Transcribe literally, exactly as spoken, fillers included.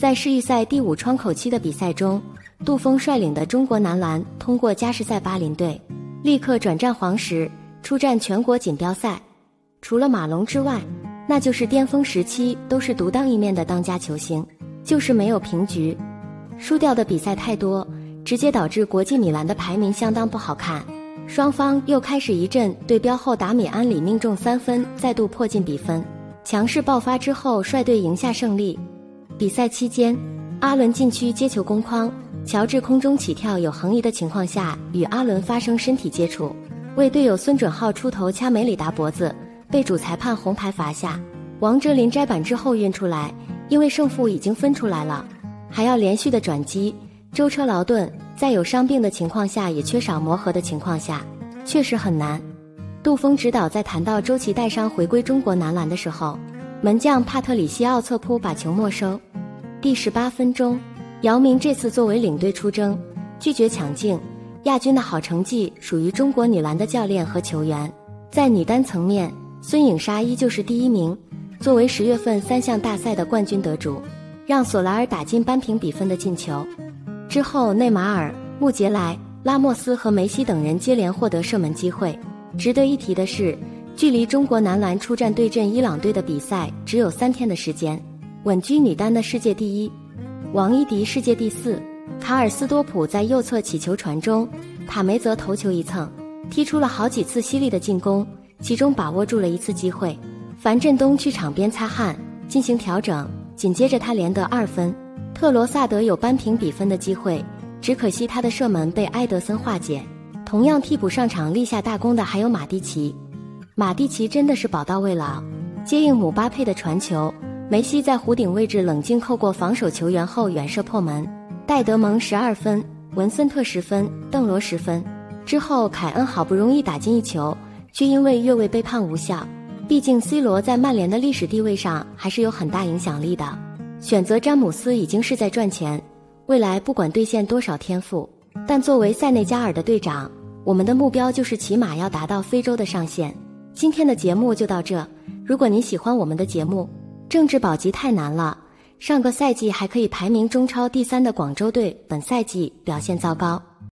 在世预赛第五窗口期的比赛中，杜锋率领的中国男篮通过加时赛巴林队，立刻转战黄石，出战全国锦标赛。除了马龙之外，那就是巅峰时期都是独当一面的当家球星，就是没有平局。输掉的比赛太多，直接导致国际米兰的排名相当不好看。双方又开始一阵对标后，达米安里命中三分，再度迫近比分。强势爆发之后，率队赢下胜利。比赛期间，阿伦禁区接球攻筐，乔治空中起跳有横移的情况下与阿伦发生身体接触，为队友孙准浩出头掐梅里达脖子，被主裁判红牌罚下。王哲林摘板之后运出来，因为胜负已经分出来了，还要连续的转击，舟车劳顿，在有伤病的情况下也缺少磨合的情况下，确实很难。杜锋指导在谈到周琦带伤回归中国男篮的时候，门将帕特里西奥策扑把球没收。第十八分钟，姚明这次作为领队出征，拒绝抢镜，亚军的好成绩属于中国女篮的教练和球员。在女单层面，孙颖莎依旧是第一名，作为十月份三项大赛的冠军得主，让索莱尔打进扳平比分的进球。之后内马尔、穆杰莱、拉莫斯和梅西等人接连获得射门机会。值得一提的是，距离中国男篮出战对阵伊朗队的比赛只有三天的时间，稳居女单的世界第一。王一迪世界第四，卡尔斯多普在右侧起球传中，塔梅泽头球一蹭，踢出了好几次犀利的进攻，其中把握住了一次机会。樊振东去场边擦汗进行调整，紧接着他连得二分。特罗萨德有扳平比分的机会，只可惜他的射门被埃德森化解。同样替补上场立下大功的还有马蒂奇，马蒂奇真的是宝刀未老，接应姆巴佩的传球，梅西在弧顶位置冷静扣过防守球员后远射破门。戴德蒙十二分，文森特十分，邓罗十分。之后凯恩好不容易打进一球，却因为越位被判无效。毕竟 C 罗在曼联的历史地位上还是有很大影响力的，选择詹姆斯已经是在赚钱，未来不管兑现多少天赋，但作为塞内加尔的队长，我们的目标就是起码要达到非洲的上限。今天的节目就到这，如果您喜欢我们的节目，政治保级太难了，上个赛季还可以排名中超第三的广州队，本赛季表现糟糕。